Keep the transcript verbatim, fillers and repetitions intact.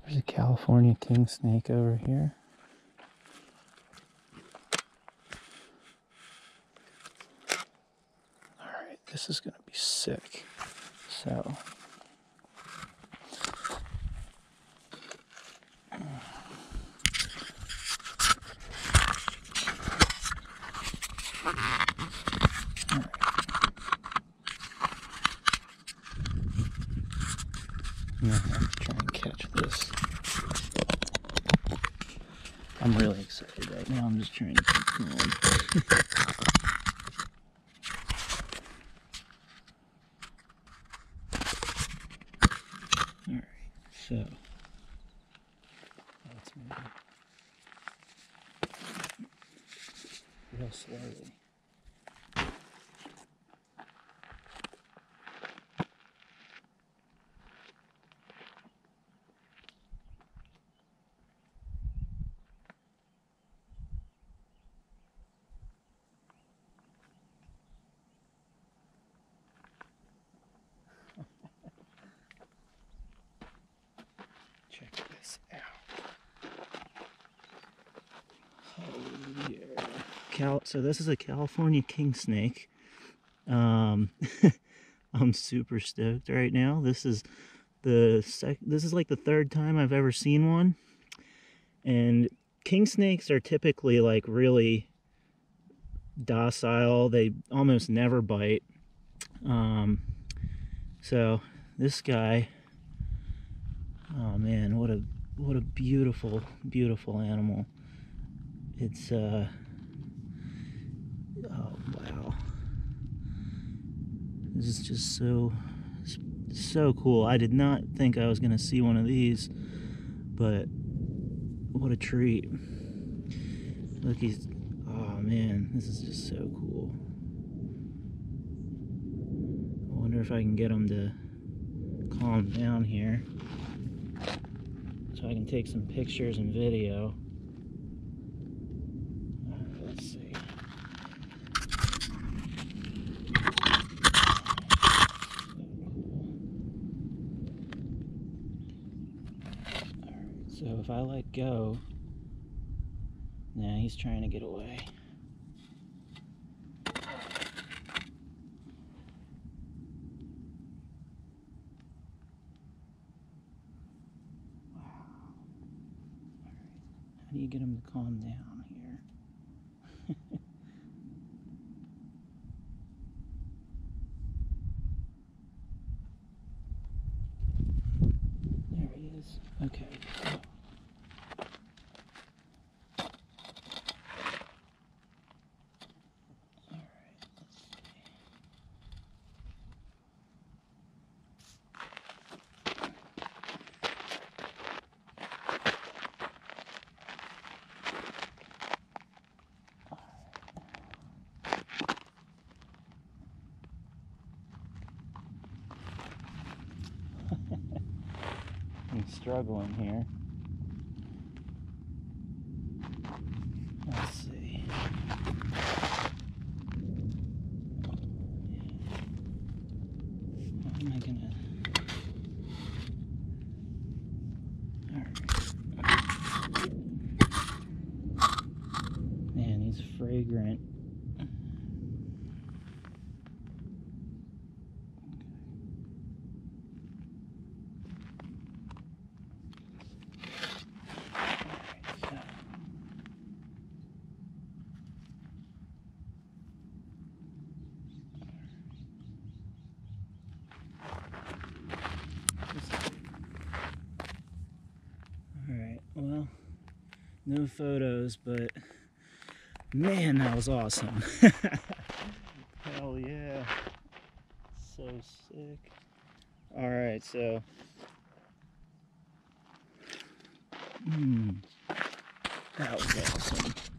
There's a California Kingsnake over here. Alright, this is going to be sick. So... I'm gonna have to try and catch this. I'm really excited right now. I'm just trying to keep going. Alright, so let's move real slowly. Check this out. Oh yeah. Cal so this is a California Kingsnake. Um, I'm super stoked right now. This is the sec this is like the third time I've ever seen one. And kingsnakes are typically like really docile. They almost never bite. Um, so this guy, oh man, what a what a beautiful, beautiful animal. It's uh oh wow. This is just so so cool. I did not think I was gonna see one of these, but what a treat. Look, he's oh man, this is just so cool. I wonder if I can get him to calm down here so I can take some pictures and video. Uh, let's see. Alright, so if I let go, nah, he's trying to get away. How do you get him to calm down here? There he is. Okay. I'm struggling here. Let's see. How am I gonna... Alright. Man, he's fragrant. Alright, well, no photos, but man, that was awesome. Hell yeah. So sick. Alright, so mm, that was awesome.